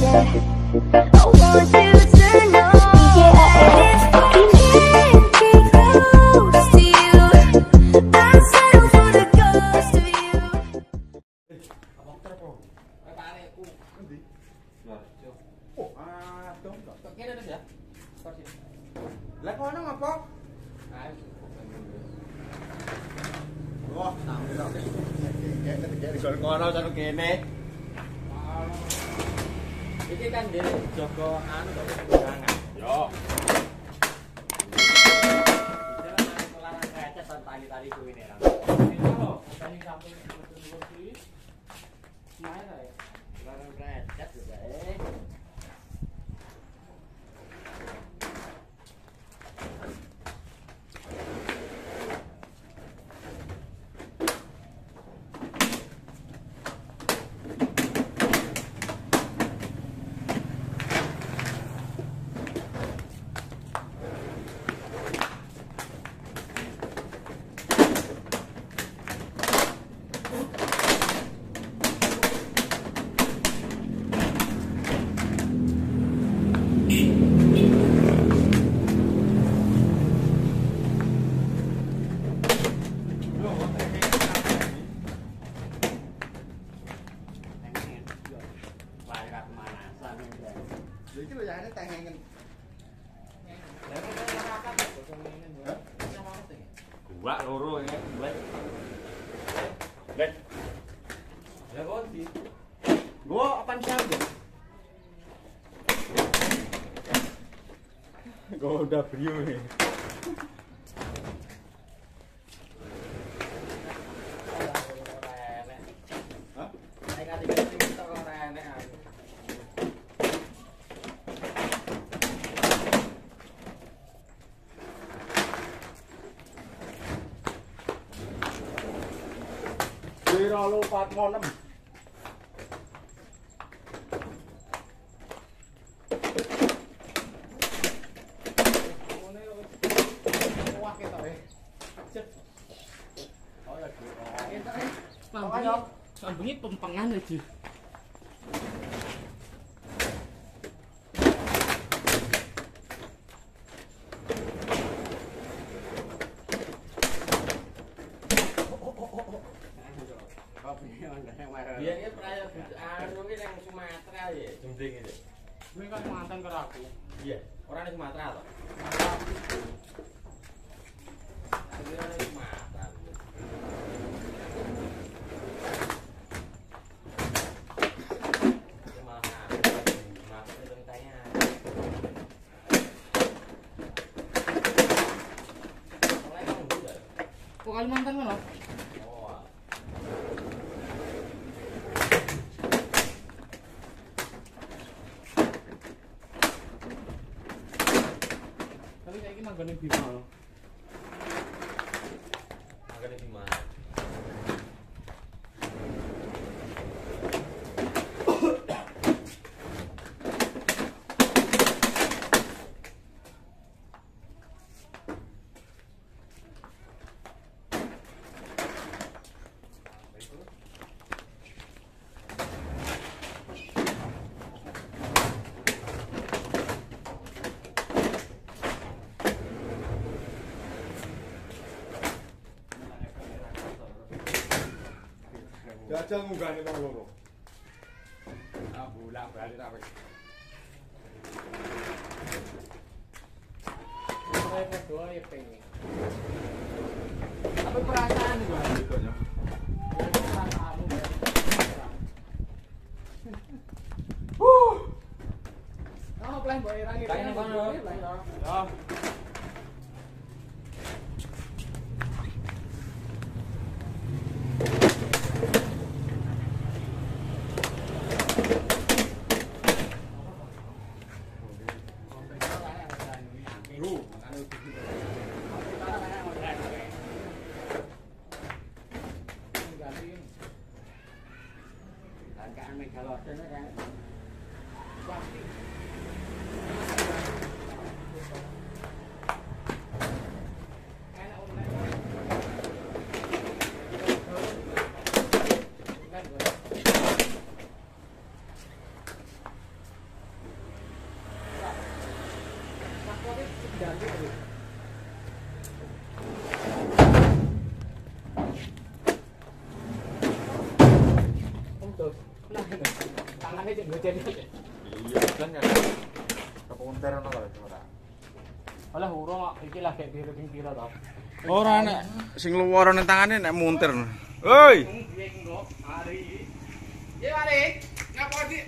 want you to know I can't get close to you. I settle for the ghost of you. Lah kono ngapa? Wah, tampil oke. Kayak ngono terus kene. Iki kan dhewe jaga anu kok kurangan. Yo. Iki lan larang kaca tali-tali kuwi nek. Lho, tani samping betul-betul kuwi. Main ae. Larang kaca juga iki lho jane tengengen. Gua loro ini, Blek. Blek. Ya kok di. Gua apaan sampe? Gua udah brio nih. Hah? Kayak kali-kali kita ora enek aku. Kira lu 4 Sambungnya pempengan aja. Iya ini perayaan anu ini yang Sumatera ya, jembing ini. Ini kan mantan karo aku. Iya, orang di Sumatera toh. Ini orang di Sumatera. Ini malah masuk ceritanya. Mulai kamu juga. Kok Kalimantan kan? Tapi kayak gini manggone Bima loh. Manggone Bima. Jajal munggane wong loro. Ah bolak-balik ta wis. Saya berdoa ya pengen. Apa perasaan itu gitu ya? Perasaanmu ya. Oh, plan boy rangi. Kayak ngono. Ya. tuh. Nah, tangannya cek gocen aja. Iya, kan kan. Kepunter ono kalau ora. Alah urung kok iki lagi biru ping pira to. Ora nek sing luwar nang tangane nek muntir. Hoi. Piye engko hari. Ye mari. Ngapa sih?